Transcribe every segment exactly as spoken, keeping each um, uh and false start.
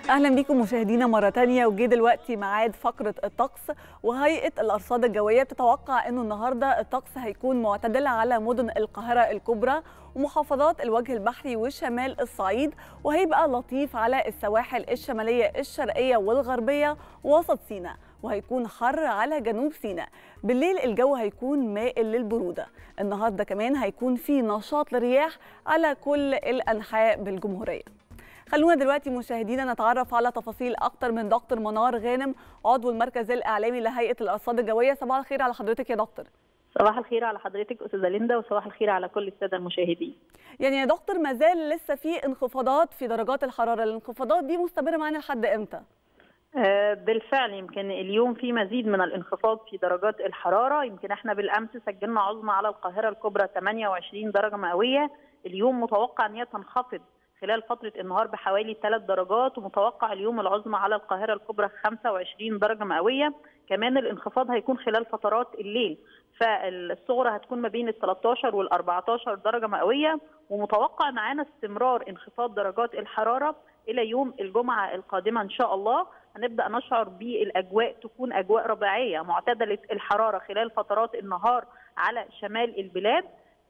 اهلا بيكم مشاهدينا مره تانية. وجه دلوقتي ميعاد فقره الطقس. وهيئه الارصاد الجويه بتتوقع انه النهارده الطقس هيكون معتدل على مدن القاهره الكبرى ومحافظات الوجه البحري وشمال الصعيد، وهيبقى لطيف على السواحل الشماليه الشرقيه والغربيه ووسط سيناء، وهيكون حر على جنوب سيناء. بالليل الجو هيكون مائل للبروده. النهارده كمان هيكون في نشاط للرياح على كل الانحاء بالجمهوريه. خلونا دلوقتي مشاهدينا نتعرف على تفاصيل اكتر من دكتور منار غانم، عضو المركز الاعلامي لهيئه الارصاد الجويه. صباح الخير على حضرتك يا دكتور. صباح الخير على حضرتك استاذه ليندا، وصباح الخير على كل الساده المشاهدين. يعني يا دكتور ما زال لسه في انخفاضات في درجات الحراره، الانخفاضات دي مستمره معانا لحد امتى؟ آه بالفعل يمكن اليوم في مزيد من الانخفاض في درجات الحراره. يمكن احنا بالامس سجلنا عظمى على القاهره الكبرى ثمانية وعشرين درجه مئويه، اليوم متوقع ان هي تنخفض خلال فترة النهار بحوالي ثلاث درجات، ومتوقع اليوم العظمى على القاهرة الكبرى خمسة وعشرين درجة مئوية. كمان الانخفاض هيكون خلال فترات الليل، فالصغرى هتكون ما بين ال ثلاثة عشر وال أربعة عشر درجة مئوية، ومتوقع معانا استمرار انخفاض درجات الحرارة إلى يوم الجمعة القادمة إن شاء الله. هنبدأ نشعر بالأجواء تكون أجواء ربيعية معتدلة الحرارة خلال فترات النهار على شمال البلاد.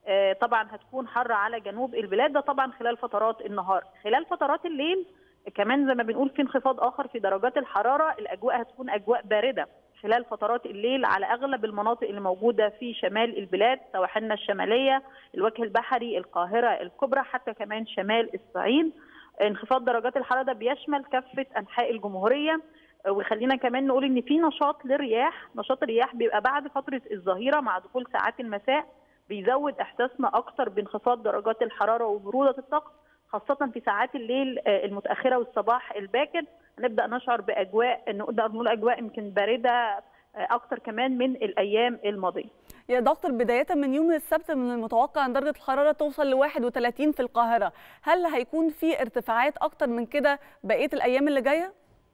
طبعا هتكون حر على جنوب البلاد، ده طبعا خلال فترات النهار. خلال فترات الليل كمان زي ما بنقول في انخفاض اخر في درجات الحراره، الاجواء هتكون اجواء بارده خلال فترات الليل على اغلب المناطق اللي موجوده في شمال البلاد، سواحلنا الشماليه، الوجه البحري، القاهره الكبرى، حتى كمان شمال الصعيد. انخفاض درجات الحراره ده بيشمل كافه انحاء الجمهوريه. وخلينا كمان نقول ان في نشاط للرياح، نشاط الرياح بيبقى بعد فتره الظهيره مع دخول ساعات المساء، بيزود احساسنا اكتر بانخفاض درجات الحراره وبروده الطقس، خاصه في ساعات الليل المتاخره والصباح الباكر. هنبدا نشعر باجواء نقدر نقول اجواء يمكن بارده اكتر كمان من الايام الماضيه. يا دكتور بدايه من يوم السبت من المتوقع ان درجه الحراره توصل ل واحد وثلاثين في القاهره، هل هيكون في ارتفاعات اكتر من كده بقيه الايام اللي جايه؟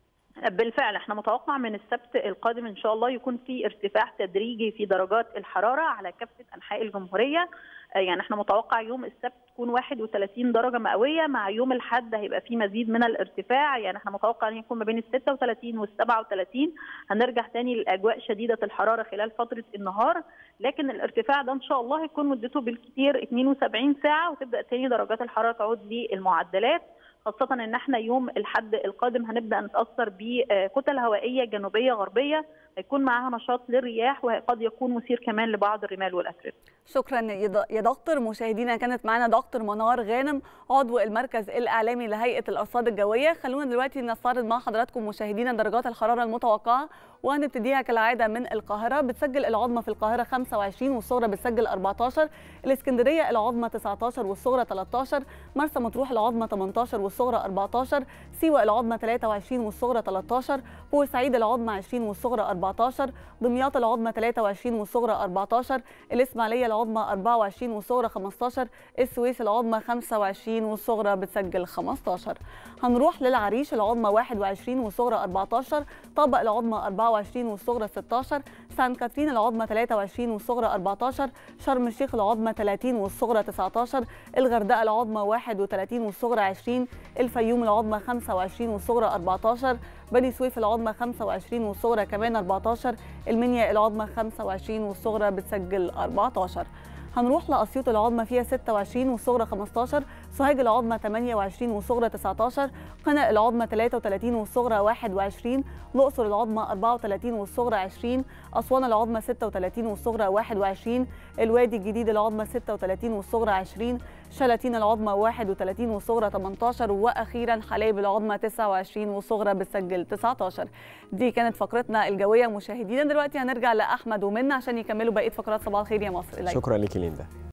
بالفعل احنا متوقع من السبت القادم ان شاء الله يكون في ارتفاع تدريجي في درجات الحراره على كافه انحاء الجمهوريه. يعني احنا متوقع يوم السبت تكون واحد وثلاثين درجه مئويه، مع يوم الاحد هيبقى في مزيد من الارتفاع. يعني احنا متوقع ان يكون ما بين ال ستة وثلاثين وال سبعة وثلاثين. هنرجع تاني للاجواء شديده الحراره خلال فتره النهار، لكن الارتفاع ده ان شاء الله هيكون مدته بالكثير اثنين وسبعين ساعه، وتبدا تاني درجات الحراره تعود للمعدلات، خاصة ان احنا يوم الاحد القادم هنبدا نتاثر بكتل هوائيه جنوبيه غربيه هيكون معاها نشاط للرياح، وقد يكون مثير كمان لبعض الرمال والاتربه. شكرا يا دكتور. مشاهدينا كانت معنا دكتور منار غانم، عضو المركز الاعلامي لهيئه الارصاد الجويه. خلونا دلوقتي نستعرض مع حضراتكم مشاهدينا درجات الحراره المتوقعه، وهنبتديها كالعاده من القاهره. بتسجل العظمى في القاهره خمسة وعشرين والصغرى بتسجل أربعة عشر، الاسكندريه العظمى تسعة عشر والصغرى ثلاثة عشر، مرسى مطروح العظمى ثمانية عشر والصغرى أربعة عشر، سيوه العظمى ثلاثة وعشرين والصغرى ثلاثة عشر، بورسعيد العظمى عشرين والصغرى أربعة عشر، دمياط العظمى ثلاثة وعشرين والصغرى أربعة عشر، الاسماعيليه العظمى أربعة وعشرين والصغرى خمسة عشر، السويس العظمى خمسة وعشرين والصغرى بتسجل خمسة عشر. هنروح للعريش العظمى واحد وعشرين والصغرى أربعة عشر، طابق العظمى أربعة وعشرين والصغرى ستة عشر، سان كاترين العظمى ثلاثة وعشرين والصغرى أربعة عشر، شرم الشيخ العظمى ثلاثين والصغرى تسعة عشر، الغردقه العظمى واحد وثلاثين والصغرى عشرين، الفيوم العظمى خمسة وعشرين والصغرى أربعة عشر، بني سويف العظمى خمسة وعشرين والصغرى كمان أربعة عشر، المنيا العظمى خمسة وعشرين والصغرى بتسجل أربعة عشر. هنروح لأسيوط العظمى فيها ستة وعشرين والصغرى خمسة عشر، سوهاج العظمى ثمانية وعشرين والصغرى تسعة عشر، قنا العظمى ثلاثة وثلاثين والصغرى واحد وعشرين، الأقصر العظمى أربعة وثلاثين والصغرى عشرين، أسوان العظمى ستة وثلاثين والصغرى واحد وعشرين، الوادي الجديد العظمى ستة وثلاثين والصغرى عشرين، شلاتين العظمى واحد وثلاثين والصغرى ثمانية عشر، واخيرا حلايب العظمى تسعة وعشرين والصغرى بتسجل تسعة عشر. دي كانت فقرتنا الجويه مشاهدينا. دلوقتي هنرجع لاحمد ومنى عشان يكملوا بقيه فقرات صباح الخير يا مصر. شكرا لك ليندا.